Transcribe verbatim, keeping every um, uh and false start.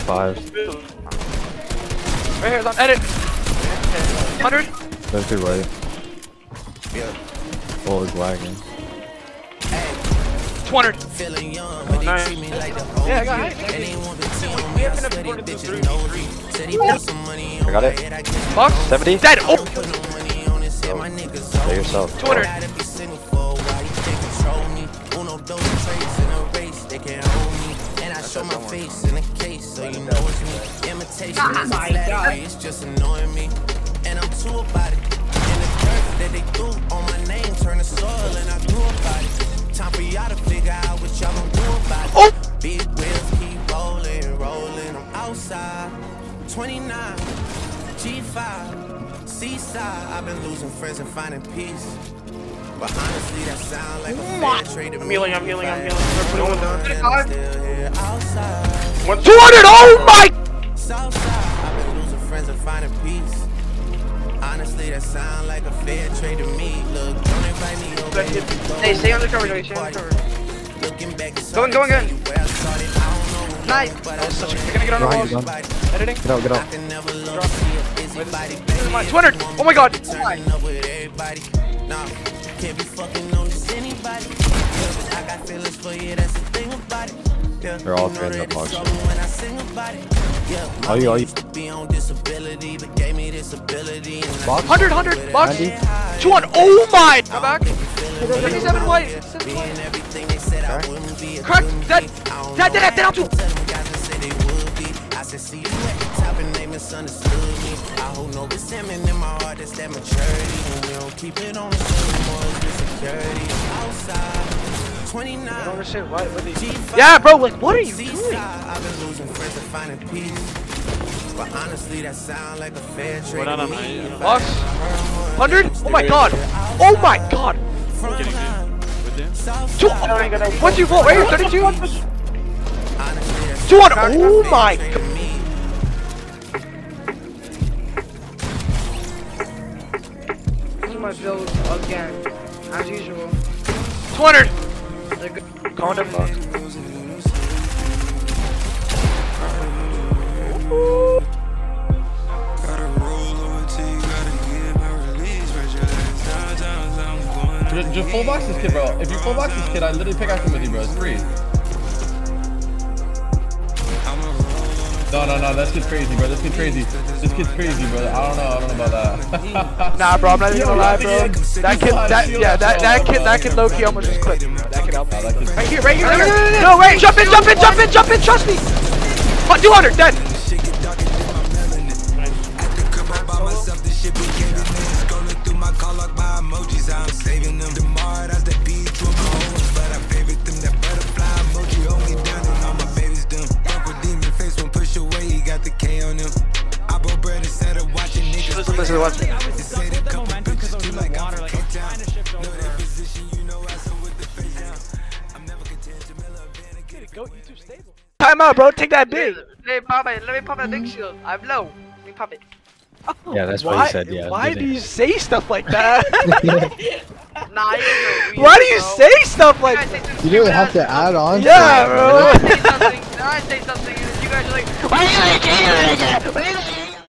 Five. Right here, on edit. one hundred. That's too right. Oh, it's lagging. two hundred. Nice. Yeah, I got it. We have been able to three. I got it. Box. seventy. Dead. Oh. Play yourself. two hundred. Show my face in a case, so you know it's me. Imitation is a flattery, it's just annoying me. And I'm too about it. And the dirt that they threw on my name turn to soil, and I grew about it. Time for y'all to figure out what y'all gon' do about it. Oh. Big wheels keep rolling, rolling. I'm outside. twenty-nine, G five, Seaside. I've been losing friends and finding peace. But honestly, that sound like a fair trade to me. I'm healing, I'm healing, I'm healing. We're putting one down. Outside. two hundred! Oh my! Southside, I've been losing friends and finding peace. Honestly, that sound like a fair trade to me. Look, don't invite me over. Hey, stay on the cover, Joey. Stay on the cover. Go in, go in, go in. Nice. That was such a... You're gonna get on the walls. Editing. Get out, get out. two hundred! Oh my god! Oh my. Can't be fucking on this anybody. I got feelings for you, that's the thing about it. They're all trained up box. When I sing about it. Yeah, All you, all you. Be on disability, but gave me this ability. Box. one hundred, one hundred, box. two hundred. Oh my! I'm back. thirty-seven white. Crack. Dead. Dead, dead, dead, down two. I said, see you at the top and they misunderstood me. I hold no resentment in my heart, that's that maturity. And we don't keep it on the same more with security. Outside, twenty-nine. I don't understand why. What are you... Yeah, bro, like, what are you doing? I've been losing friends and finding peace. But honestly, that sound like a fair trade to me. Box. one hundred? Oh my god. Oh my god. Two. What'd you vote? Right here, thirty-two? two hundred. Oh my god. My build again, as usual. two hundred! Calling them box. Just, just full box this kid, bro. If you full box this kid, I literally pick out him with you, bro. It's free. No, no, no, this kid's crazy, bro. This kid's crazy. This kid's crazy, bro. I don't know. I don't know about that. Nah, bro. I'm not even gonna lie, bro. That kid, that, yeah, that, that kid, that kid, low key almost just clicked. That kid helped. Right here, right here, right here. No, wait. Jump in, jump in, jump in, jump in. Trust me. two hundred, dead. Listen, listen, watch. Time out, bro. Take that big. Let me pop it. Let me pop that big shield. I'm low. Let me pop it. Yeah, that's what why, he said. Yeah. Why do you say stuff like that? Nah, you know, why do you bro. say stuff like that? You didn't have to add on. Yeah, bro. I say something. I say something. And you guys are like, why are you like,